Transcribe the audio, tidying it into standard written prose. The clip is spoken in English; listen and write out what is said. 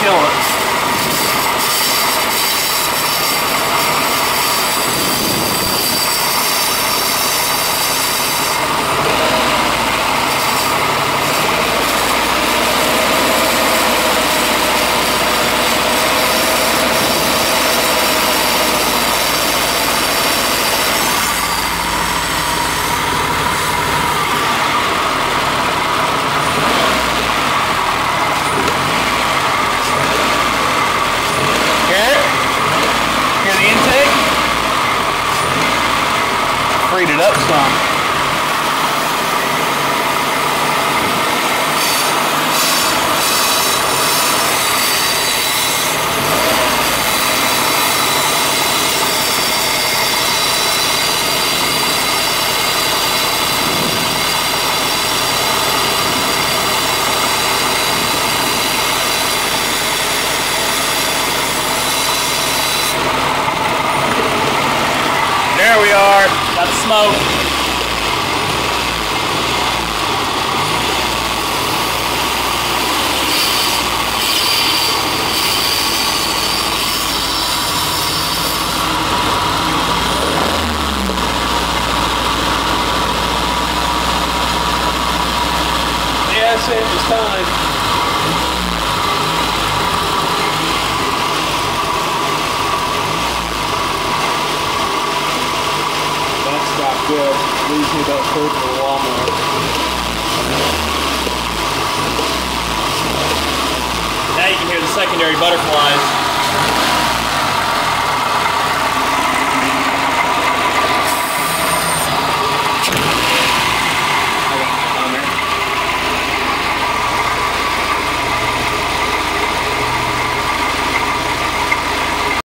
killing it. Freed it up some. There we are. Got the smoke. Yes, it was time. Good. Leaves me about third of the lawnmower. Now you can hear the secondary butterflies.